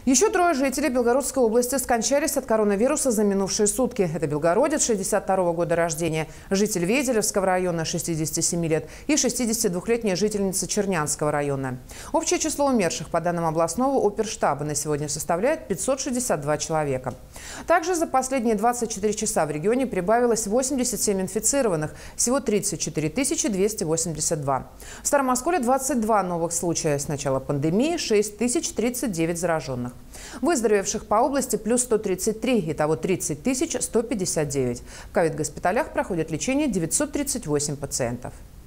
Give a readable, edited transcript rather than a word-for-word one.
Еще трое жителей Белгородской области скончались от коронавируса за минувшие сутки. Это белгородец 62 года рождения, житель Веделевского района 67 лет и 62-летняя жительница Чернянского района. Общее число умерших, по данным областного оперштаба, на сегодня составляет 562 человека. Также за последние 24 часа в регионе прибавилось 87 инфицированных, всего 34 282. В Старом Осколе 22 новых случая с начала пандемии, 6039 зараженных. Выздоровевших по области плюс 133, итого 30 159. В ковид-госпиталях проходят лечение 938 пациентов.